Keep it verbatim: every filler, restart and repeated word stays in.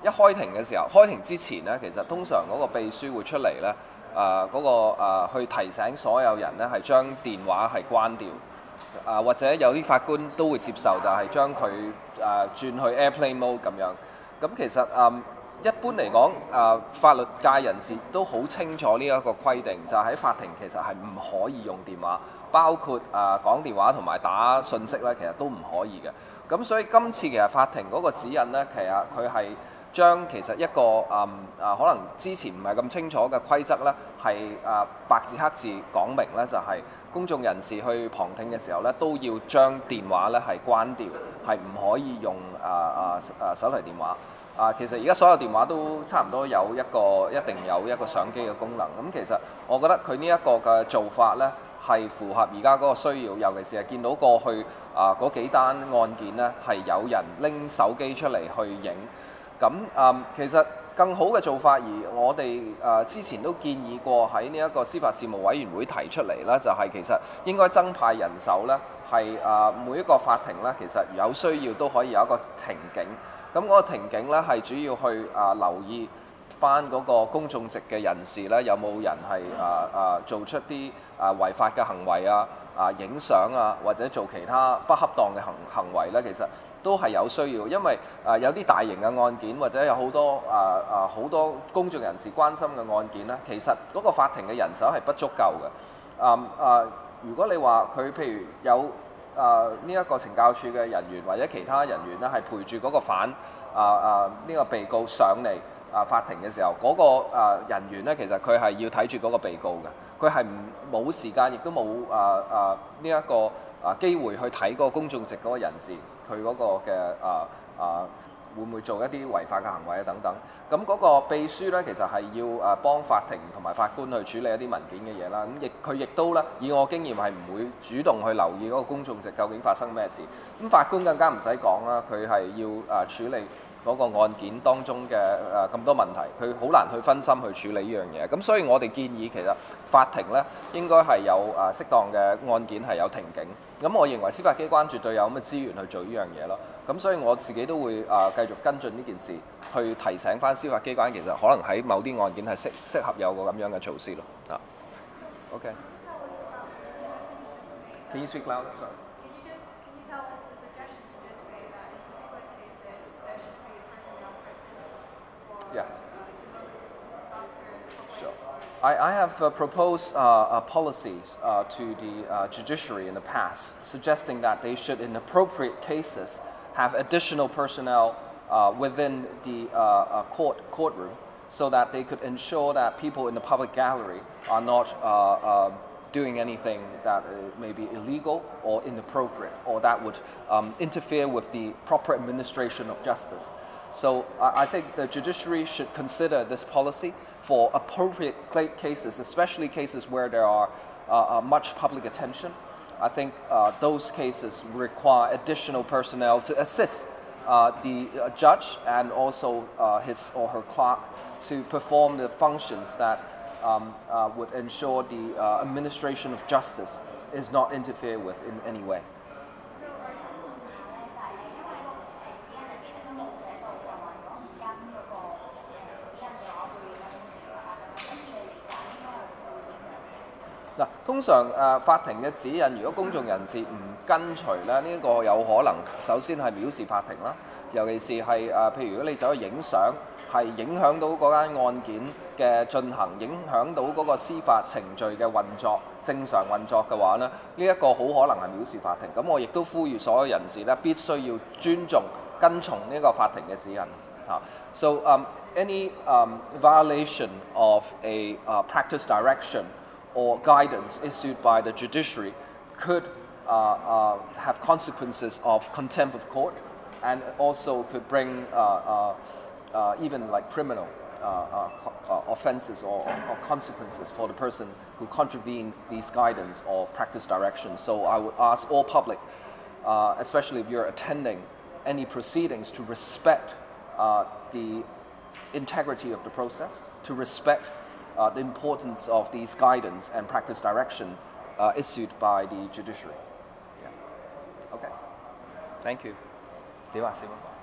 一開庭嘅時候，開庭之前咧，其實通常嗰個秘書會出嚟咧，誒、呃、嗰、嗰個、呃、去提醒所有人咧係將電話係關掉，啊、呃、或者有啲法官都會接受，就係將佢誒轉去 airplane mode 咁樣。咁其實誒、呃、一般嚟講，誒、呃、法律界人士都好清楚呢一個規定，就係、是、喺法庭其實係唔可以用電話，包括誒、呃、講電話同埋打訊息咧，其實都唔可以嘅。咁所以今次其實法庭嗰個指引咧，其實佢係將其實一個誒啊、嗯、可能之前唔係咁清楚嘅規則咧，係誒白字黑字講明咧，就係、是、公眾人士去旁聽嘅時候咧，都要將電話咧係關掉，係唔可以用誒誒誒手提電話。啊，其實而家所有電話都差唔多有一個一定有一個相機嘅功能。咁其實我覺得佢呢一個嘅做法咧，係符合而家嗰個需要，尤其是係見到過去啊嗰幾單案件咧，係有人拎手機出嚟去影。咁啊、嗯，其實更好嘅做法，而我哋啊之前都建議過喺呢一個司法事務委員會提出嚟啦，就係、是、其實應該增派人手咧，係啊每一個法庭咧，其實有需要都可以有一個庭警。咁嗰個庭警咧係主要去啊留意翻嗰個公眾席嘅人士咧，有冇人係啊啊做出啲啊違法嘅行為啊、啊影相啊，或者做其他不恰當嘅行行為咧，其實都係有需要，因為啊有啲大型嘅案件，或者有好多啊啊好多公眾人士關心嘅案件咧，其實嗰個法庭嘅人手係不足夠嘅。啊啊，如果你話佢譬如有啊呢一個懲教署嘅人員或者其他人員咧，係陪住嗰個犯啊啊呢個被告上嚟啊法庭嘅時候，嗰、那個啊人員咧，其實佢係要睇住嗰個被告嘅，佢係唔冇時間，亦都冇啊啊呢一個啊機會去睇嗰個公眾席嗰個人士佢嗰個嘅啊啊會唔會做一啲違法嘅行為啊等等。咁嗰個秘書咧，其實係要啊幫法庭同埋法官去處理一啲文件嘅嘢啦。咁亦佢亦都咧，以我經驗係唔會主動去留意嗰個公眾席究竟發生咩事。咁法官更加唔使講啦，佢係要啊處理嗰個案件當中嘅誒咁多問題，佢好難去分心去處理呢樣嘢。咁所以我哋建議其實法庭咧應該係有誒適當嘅案件係有庭警。咁我認為司法機關絕對有咁嘅資源去做呢樣嘢咯。咁所以我自己都會誒繼續跟進呢件事，去提醒翻司法機關其實可能喺某啲案件係適適合有個咁樣嘅措施咯。啊 ，OK。Can you speak louder? Sorry. Yeah. Sure. I, I have uh, proposed uh, uh, policies uh, to the uh, judiciary in the past, suggesting that they should, in appropriate cases, have additional personnel uh, within the uh, uh, court courtroom, so that they could ensure that people in the public gallery are not uh, uh, doing anything that uh, may be illegal or inappropriate, or that would um, interfere with the proper administration of justice. So uh, I think the judiciary should consider this policy for appropriate cases, especially cases where there are uh, uh, much public attention. I think uh, those cases require additional personnel to assist uh, the uh, judge and also uh, his or her clerk to perform the functions that um, uh, would ensure the uh, administration of justice is not interfered with in any way.嗱，通常誒、呃、法庭嘅指引，如果公眾人士唔跟隨咧，呢、這、一個有可能首先係藐視法庭啦。尤其是係誒、呃，譬如如果你走去影相，係影響到嗰間案件嘅進行，影響到嗰個司法程序嘅運作、正常運作嘅話咧，呢、這、一個好可能係藐視法庭。咁我亦都呼籲所有人士咧，必須要尊重、跟從呢個法庭嘅指引。嚇 ，so um any um violation of a uh, practice direction or guidance issued by the judiciary could uh, uh, have consequences of contempt of court, and also could bring uh, uh, uh, even like criminal uh, uh, uh, offenses or, or consequences for the person who contravened these guidance or practice directions. So I would ask all public, uh, especially if you're attending any proceedings, to respect uh, the integrity of the process, to respect Uh, the importance of these guidance and practice direction uh, issued by the judiciary. Yeah. Okay. Thank you. 點啊，小